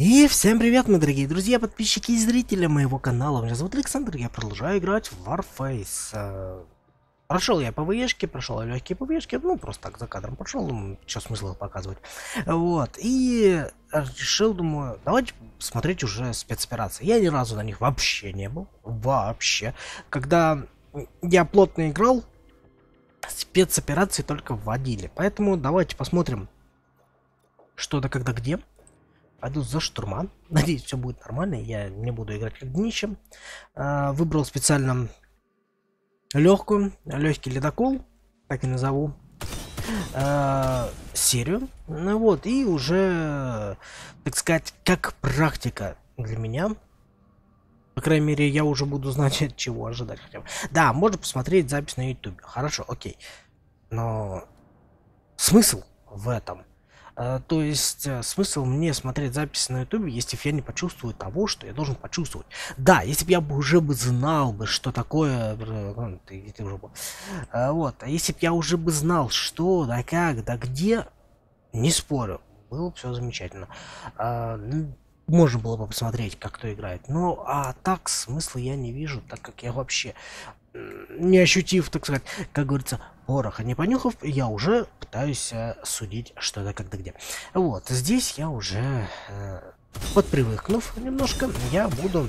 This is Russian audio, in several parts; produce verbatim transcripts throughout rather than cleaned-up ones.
И всем привет, мои дорогие друзья, подписчики и зрители моего канала. Меня зовут Александр, я продолжаю играть в Warface. Прошел я ПВЕшки, прошел я легкие ПВЕшки, ну просто так за кадром прошел, ну, что смысл их показывать. Вот, и решил, думаю, давайте смотреть уже спецоперации. Я ни разу на них вообще не был, вообще. Когда я плотно играл, спецоперации только вводили. Поэтому давайте посмотрим, что да когда где. Пойду за штурма. Надеюсь, все будет нормально. Я не буду играть как днище. А, выбрал специально легкую, легкий ледокол, так и назову, а, серию. Ну вот, и уже, так сказать, как практика для меня. По крайней мере, я уже буду знать, от чего ожидать хотя бы. Да, можно посмотреть запись на ютубе. Хорошо, окей. Но смысл в этом? Uh, то есть uh, смысл мне смотреть записи на ютубе, если я не почувствую того, что я должен почувствовать. Да, если бы я бы уже бы знал бы, что такое, ну, ты, ты уже был. Uh, вот, а если бы я уже бы знал, что, да как, да где, не спорю, было бы все замечательно. Uh, можно было бы посмотреть, как кто играет. Но а так смысла я не вижу, так как я вообще, не ощутив, так сказать, как говорится, пороха не понюхав, я уже пытаюсь э, судить, что да когда где. Вот, здесь я уже э, подпривыкнув немножко, я буду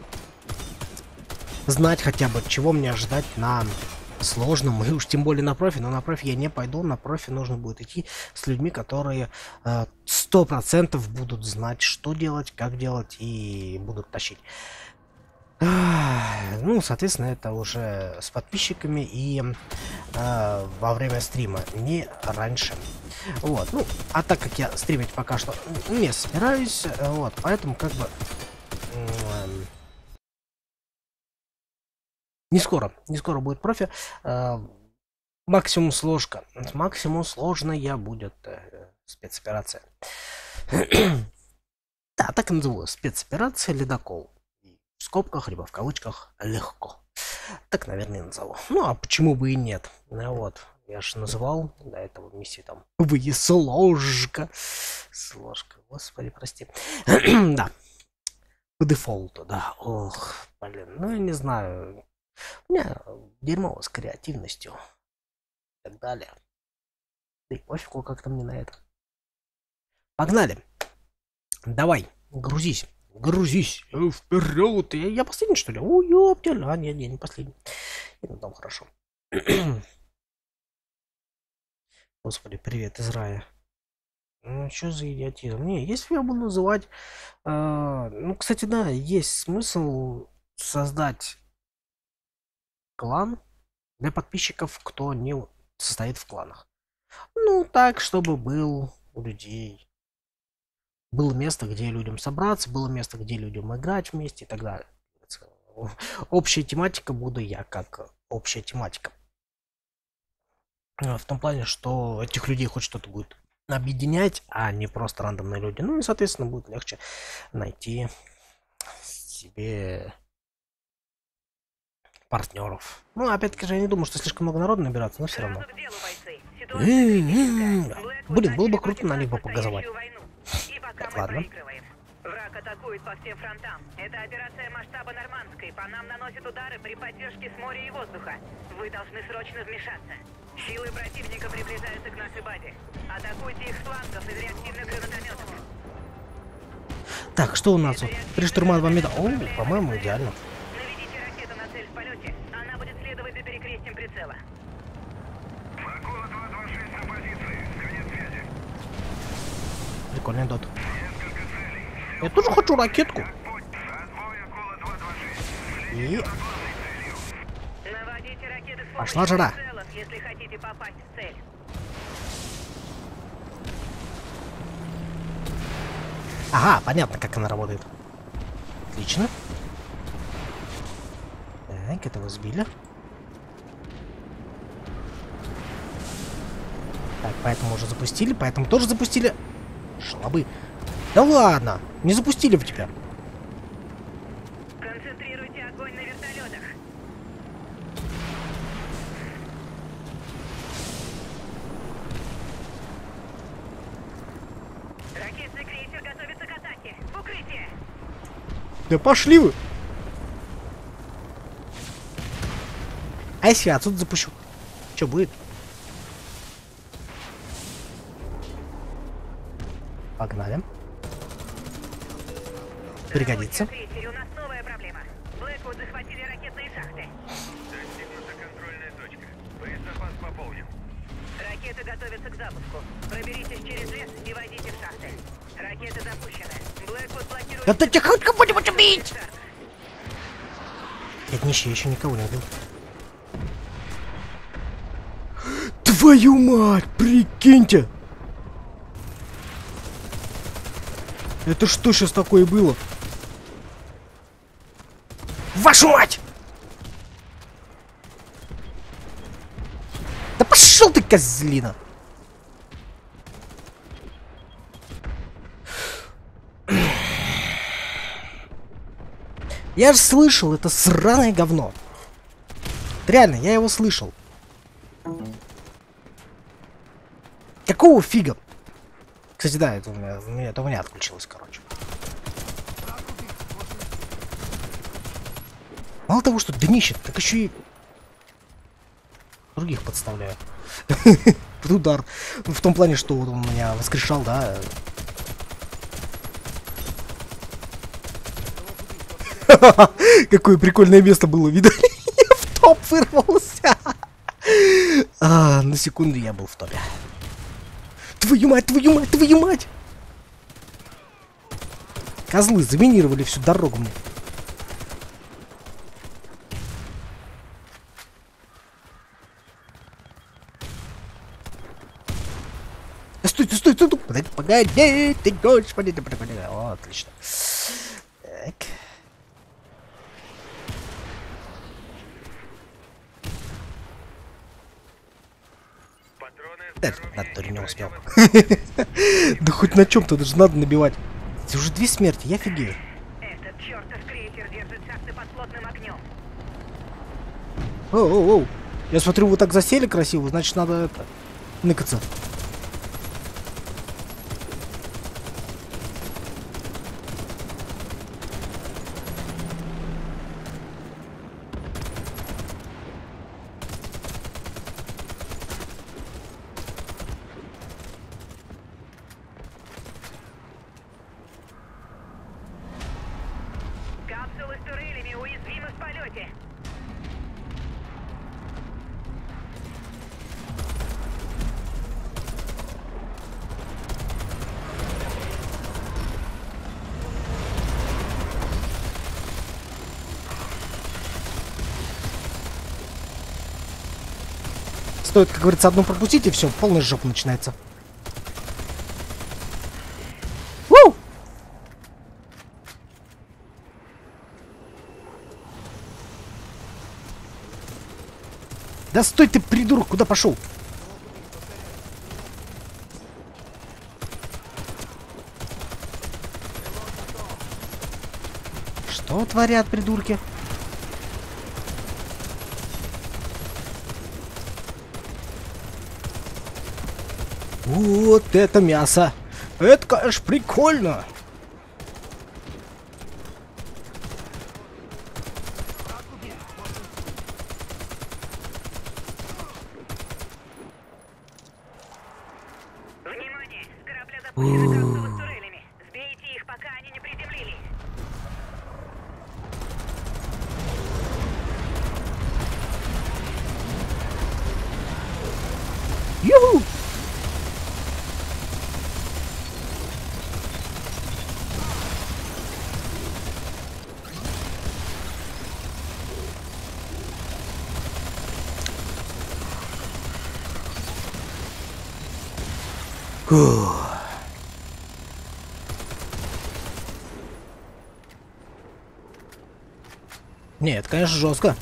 знать хотя бы, чего мне ожидать на сложном, и уж тем более на профи. Но на профи я не пойду, на профи нужно будет идти с людьми, которые сто процентов будут знать, что делать, как делать, и будут тащить. Ну, соответственно, это уже с подписчиками и э, во время стрима, не раньше. Вот, ну, а так как я стримить пока что не собираюсь, вот, поэтому как бы э, не скоро, не скоро будет профи. Э, максимум сложка, максимум сложная будет э, спецоперация. Да, так и назову, спецоперация ледокол. В скобках, либо в кавычках, легко. Так, наверное, назову. Ну, а почему бы и нет? Ну, вот, я же называл до этого миссии там. Вы сложка. Сложка, господи, прости. Да. По дефолту, да. Ох, блин, ну, я не знаю. У меня дерьмово с креативностью. И так далее. Да и пофигу как-то мне на это. Погнали. Давай, грузись. Грузись вперед. Я, я последний, что ли? О, ёптель. А, нет, я не последний. И ну там хорошо. Господи, привет из рая. Ну, что за идиотизм? Не, если я буду называть... Э, ну, кстати, да, есть смысл создать клан для подписчиков, кто не состоит в кланах. Ну, так, чтобы был у людей... Было место, где людям собраться, было место, где людям играть вместе и так далее. Общая тематика буду я, как общая тематика. В том плане, что этих людей хоть что-то будет объединять, а не просто рандомные люди. Ну и, соответственно, будет легче найти себе партнеров. Ну, опять-таки же, я не думаю, что слишком много народу набираться, но все равно. Блин, было бы круто на них бы погазовать. Так, ладно. Враг атакует по всем фронтам. Это операция масштаба Нормандской. По нам наносят удары при поддержке с моря и воздуха. Вы должны срочно вмешаться. Силы противника приближаются к нашей базе. Атакуйте их с флангов из реактивных гранатометов. Так, что у нас тут? Три штурма, два меда. О, по-моему, идеально. Наведите ракету на цель в полете. Она будет следовать за перекрестием прицела. Прикольный дот. Я тоже хочу ракетку. И... Пошла жара. Если хотите попасть в цель. Ага, понятно, как она работает. Отлично. Так, этого сбили. Так, поэтому уже запустили, поэтому тоже запустили. Шалобы. Да ладно, не запустили в тебя. Концентрируйте огонь на вертолетах. Ракетный крейсер готовится к атаке. В укрытие. Да пошли вы! А если я отсюда запущу? Что будет? Погнали. Пригодится. Крейсере, у нас новая проблема. Блэквуд захватили ракетные шахты. Достигнута контрольная точка. Боезапас пополнен. Ракеты готовятся к запуску. Проберитесь через лес и войдите в шахты. Ракеты запущены. Блэквуд блокирует... Да ты тебя хоть кого-нибудь убить! Я нищий, я еще никого не убил. Твою мать, прикиньте! Это что сейчас такое было? Вашу мать! Да пошел ты, козлина! Я же слышал это сраное говно. Реально, я его слышал. Какого фига? Кстати, да, это у меня, у меня, это у меня отключилось, короче. Мало того, что днище, так еще и других подставляю. Под удар. В том плане, что он меня воскрешал, да. Какое прикольное место было, видно. Я в топ вырвался. А, на секунду я был в топе. Твою мать, твою мать, твою мать! Козлы заминировали всю дорогу мне. Стой, стой, стой, стой, погоди, погоди, ты господи, ты погоди. О, отлично. Так. Да, на туре не успел. Да хоть на чем-то даже надо набивать. Это уже две смерти, я офигею. Этот чертов крейсер держит шахты под плотным огнем. Оу, оу, оу. Я смотрю, вы так засели красиво, значит надо это ныкаться. Капсулы с турелями уязвимы в полете. Стоит, как говорится, одну пропустить, и все, полная жопа начинается. У! Да стой ты, придурок, куда пошел? Что творят придурки? Вот это мясо! Это, конечно, прикольно! Внимание! С корабля запущены капсулы с турелями. Сбейте их, пока они не приземлились. Юху! Фух. Не, это, конечно, жестко.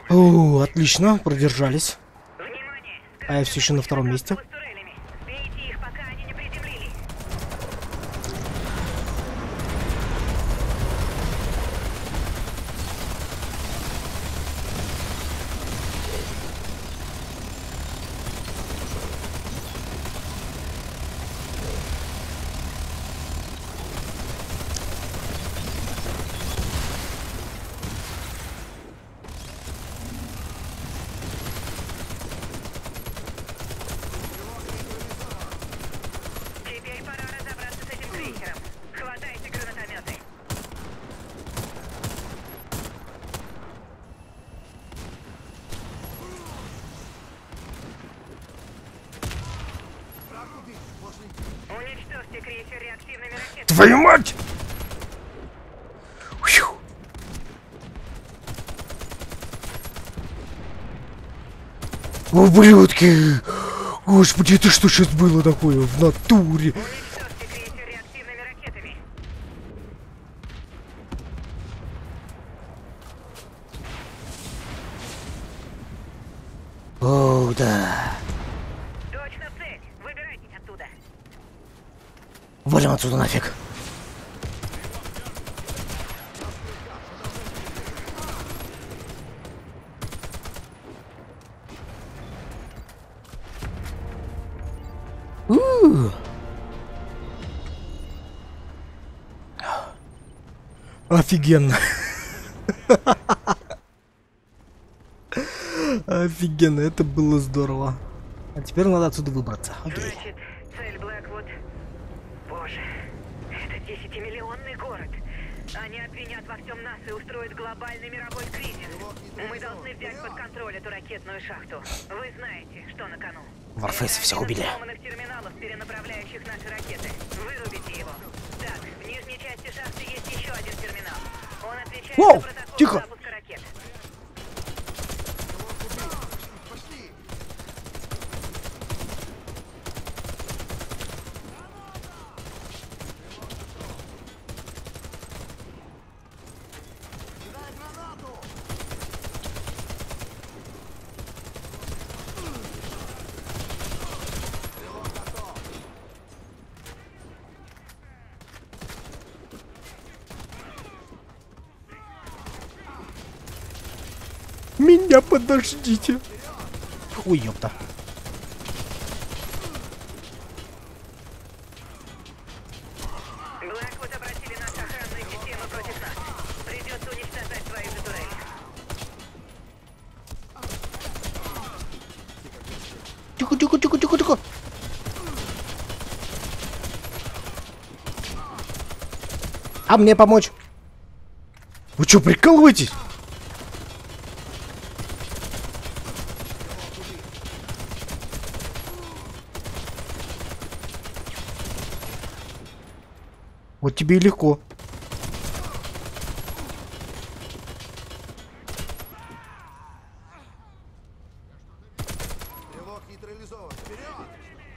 О, отлично, продержались. Внимание! А я все еще на втором месте. С турелями. Сбейте их, пока они не приземлились. Теперь пора разобраться с этим крейсером. Хватайте гранатометы. Уничтожьте крейсер реактивными ракетами. Твою мать! Фью. Ублюдки! Господи, это что сейчас было такое в натуре? Уничтожьте крейсер реактивными ракетами. О, да. Точно в цель. Выбирайтесь оттуда. Валим отсюда нафиг. У. Офигенно. Офигенно, это было здорово. А теперь надо отсюда выбраться. Окей. Значит, цель Блэквуд. Боже, это десятимиллионный город. Они обвинят во всем нас и устроят глобальный мировой кризис. Мы должны взять под контроль эту ракетную шахту. Вы знаете, что на кону. Warface всех убили. Сломанных терминалов, перенаправляющих наши ракеты. Вырубите его. Так, в нижней части шахты есть еще один терминал. Он отвечает Воу, за протокол тихо. запуска ракет. Меня подождите. Ой, ёпта. Блэквуд обратили наши охранные системы против нас. Придется уничтожать свои же турели. Тихо, тихо, тихо, тихо, тихо. А мне помочь? Вы что, прикалываетесь? Вот тебе и легко. Стрелок нейтрализован. Вперед!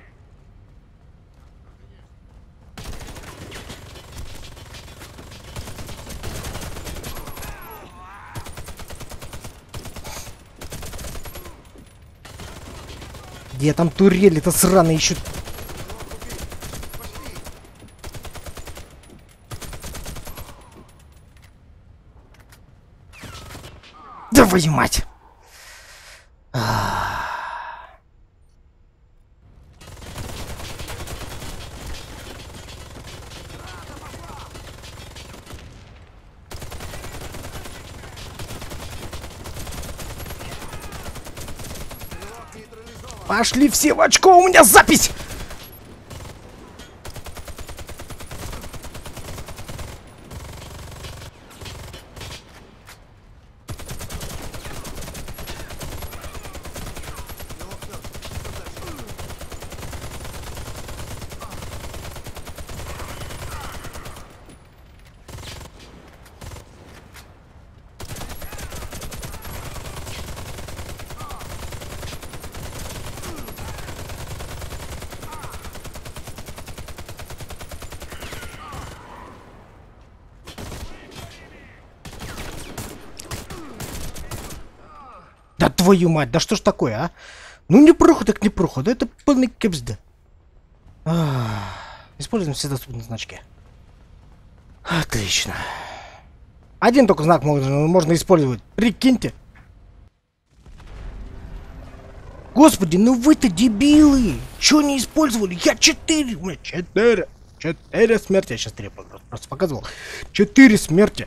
Где там турели-то сраные еще? Твою мать! Пошли все в очко, у меня запись! твою мать, да что ж такое, а? Ну не проход, так не проход, это полный кепсда. Используем все доступные значки. Отлично. Один только знак можно, можно использовать. Прикиньте. Господи, ну вы-то дебилы! Чё не использовали? Я четыре, у меня четыре, четыре смерти. Я сейчас три просто показывал. Четыре смерти.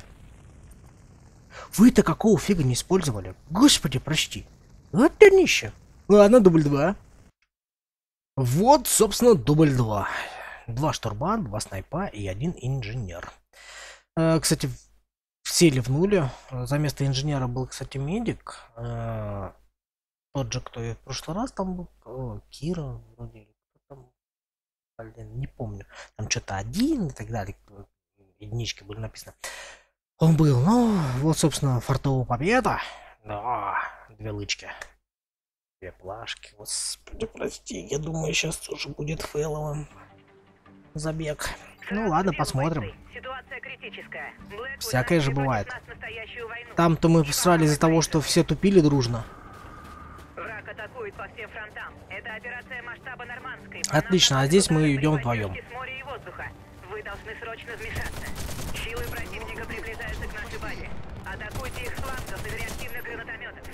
Вы-то какого фига не использовали? Господи, прости. Вот днище. Ладно, дубль два. Вот, собственно, дубль два. Два штурман, два снайпа и один инженер. Э, кстати, все ливнули. За место инженера был, кстати, медик. Э, тот же, кто и в прошлый раз там был. О, Кира, вроде, или кто там. Блин, не помню. Там что-то один и так далее. Единички были написаны. Он был, ну, вот, собственно, фартовая победа. Да, две лычки. Две плашки. Господи, прости, я думаю, сейчас тоже будет фейловым забег. Ну ладно, посмотрим. Ситуация критическая. Блэквуд Всякое же начали бывает. против нас настоящую войну. Там-то мы срали из-за того, что все тупили дружно. Враг атакует по всем фронтам. Это операция масштаба нормандской. По нам Отлично, а наносят здесь мы удары идем при вдвоем. поддержке с моря и воздуха. Вы должны срочно вмешаться. Силы противника приближаются к нашей базе. Атакуйте их с флангов из реактивных гранатометов.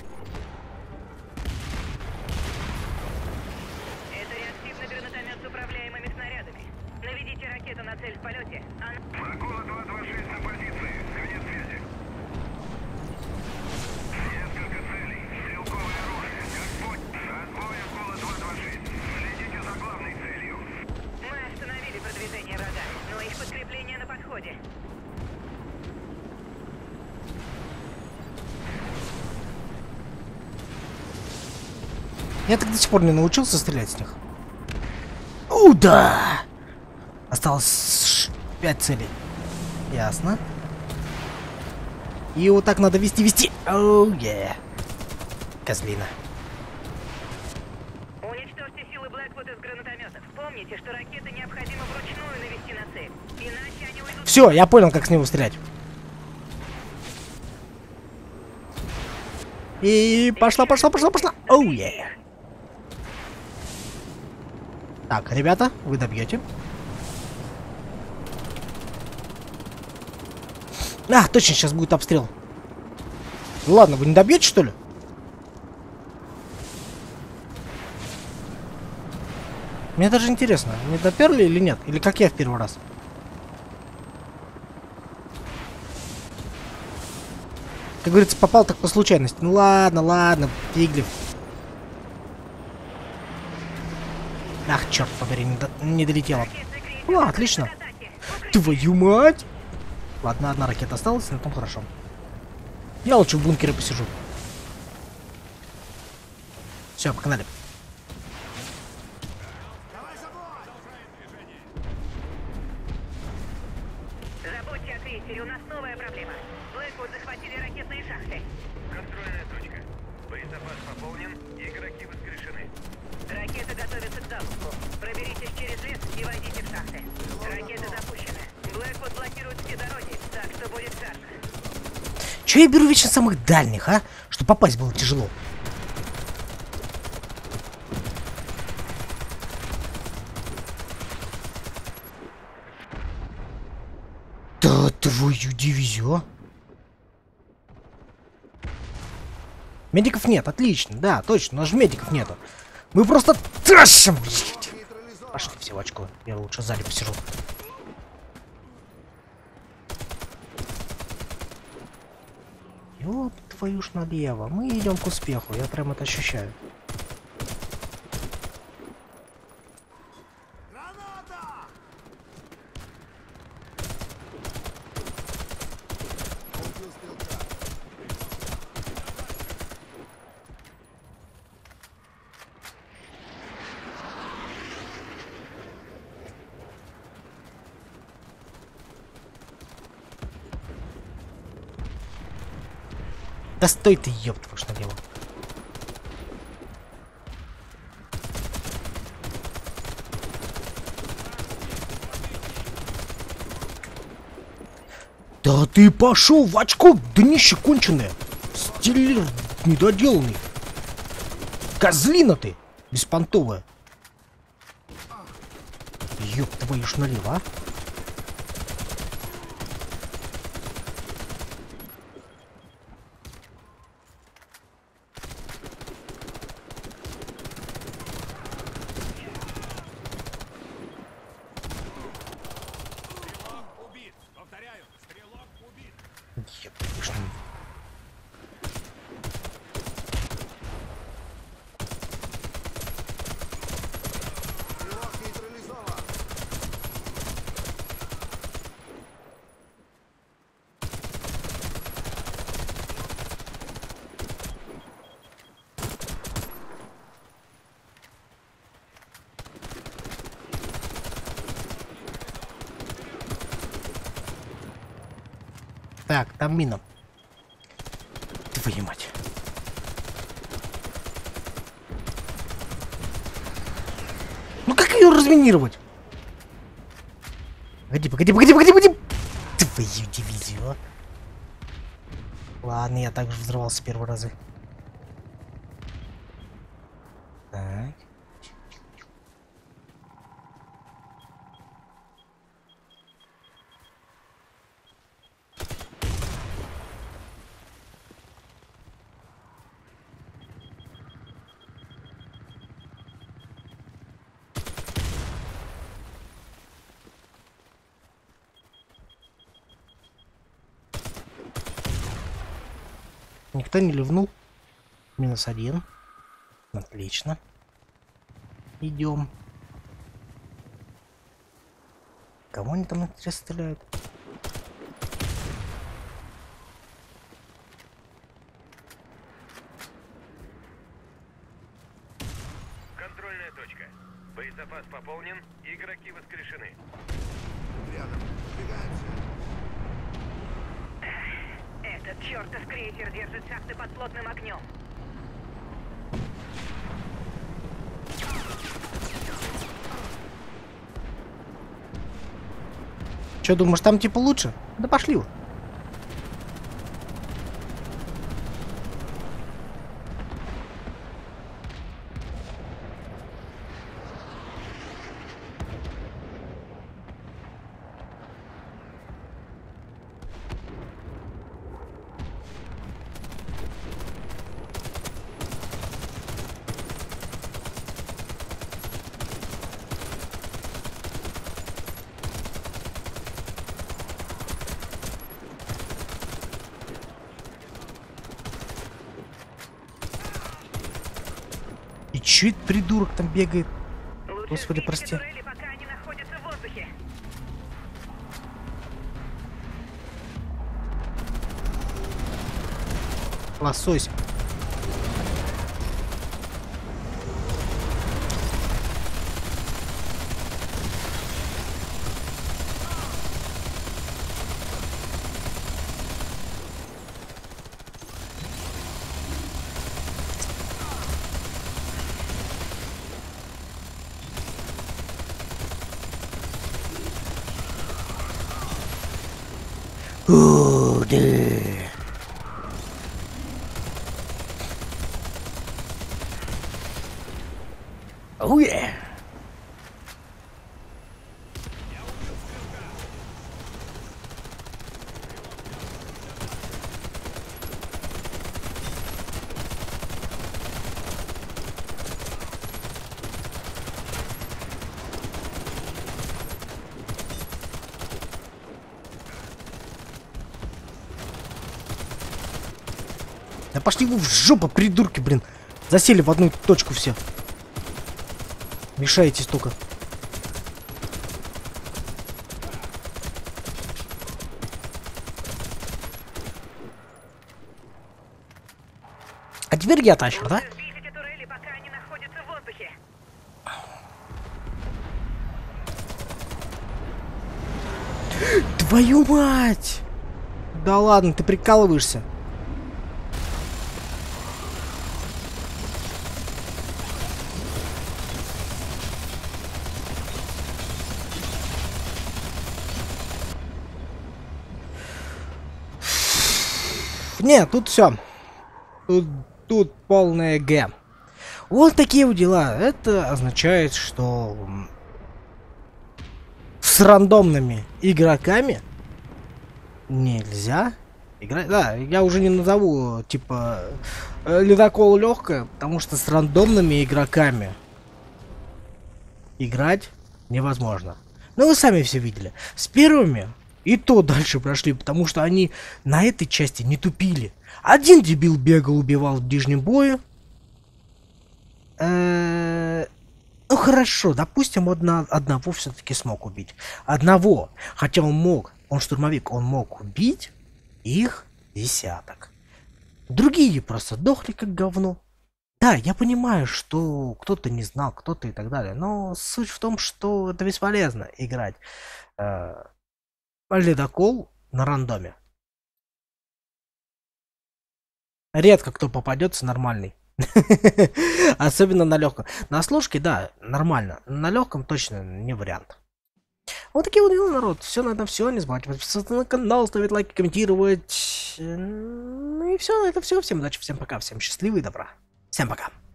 Это реактивный гранатомет с управляемыми снарядами. Наведите ракету на цель в полете. Она... Акула два два шесть на позиции. Конец связи. Несколько целей. Стрелковое оружие. Отбой. Отбой, Акула два два шесть. Следите за главной целью. Мы остановили продвижение врага, но их подкрепление на подходе. Я так до сих пор не научился стрелять с них. У, да! Осталось пять целей. Ясно. И вот так надо вести, вести. Оу, е. Козлина. Уничтожьте силы Блэквуд из гранатометов. Помните, что ракеты необходимо вручную навести на цель. Иначе они уйдут... Все, я понял, как с него стрелять. И пошла, пошла, пошла, пошла. Оу, е. Так, ребята, вы добьете. А, точно, сейчас будет обстрел. Ладно, вы не добьете, что ли? Мне даже интересно, не доперли или нет? Или как я в первый раз? Как говорится, попал так по случайности. Ну ладно, ладно, фиглив. Ах, черт побери, не, до... не долетело. Ну, отлично. Твою мать! Ладно, одна ракета осталась, на том хорошо. Я лучше в бункере посижу. Все, погнали. Забудьте о крейсере, у нас новая проблема. Блэквуд захватили ракетные шахты. Контрольная точка. Боезапас пополнен. Игроки воскрешены. Ракеты готовятся к запуску. Проберитесь через лес и войдите в шахты. Ракеты запущены. Блэквуд блокирует все дороги, так что будет жарко. Че я беру вечно самых дальних, а? Что попасть было тяжело. Да твою дивизию. Медиков нет, отлично, да, точно, у нас же медиков нету. Мы просто тащим. Пошли все в очко, я лучше сзади посижу. Ёп твою ж налево, мы идем к успеху, я прям это ощущаю. Да стой ты, ёб твою ж налево. Да ты пошел в очко, днище конченое. Стиллер недоделанный. Козлина ты! Беспонтовая. Ёб твою ж налево, а? Ёб твою ж налево. Стрелок нейтрализован. Так, там мина. Твою мать. Ну как ее разминировать? Погоди, погоди, погоди, погоди, погоди. Твою дивизию, а. Ладно, я также взрывался первый разы. Так. Никто не ливнул. Минус один. Отлично. Идем. Кого они там интересно стреляют? Контрольная точка. Боезапас пополнен, игроки воскрешены. Рядом. Двигаемся. Этот чертов крейсер держит шахты под плотным огнем. Че, думаешь, там типа лучше? Да пошли вы. И чё этот придурок там бегает? Лучше Господи, сбейте прости. турели, пока они находятся в воздухе. Лосось. О, да. Oh yeah. Да пошли вы в жопу, придурки, блин. Засели в одну точку все. Мешаетесь только. А теперь я тащу, да? Лучше сбейте турели, пока они находятся в воздухе. Твою мать! Да ладно, ты прикалываешься. Не, тут все. Тут, тут полное Г. Вот такие вот дела. Это означает, что с рандомными игроками нельзя играть. Да, я уже не назову, типа, ледокол легкое, потому что с рандомными игроками играть невозможно. Ну, вы сами все видели. С первыми и то дальше прошли, потому что они на этой части не тупили. Один дебил бегал, убивал в ближнем бою. Э-э- ну хорошо, допустим, одна, одного все-таки смог убить. Одного. Хотя он мог, он штурмовик, он мог убить их десяток. Другие просто дохли как говно. Да, я понимаю, что кто-то не знал, кто-то и так далее, но суть в том, что это бесполезно играть э, ледокол на рандоме. Редко кто попадется нормальный. Особенно на легком. На сложке, да, нормально. На легком точно не вариант. Вот такие вот дела, народ. Все на этом все. Не забывайте подписываться на канал, ставить лайки, комментировать. Ну и все, это все. Всем удачи, всем пока, всем счастливы и добра. Всем пока.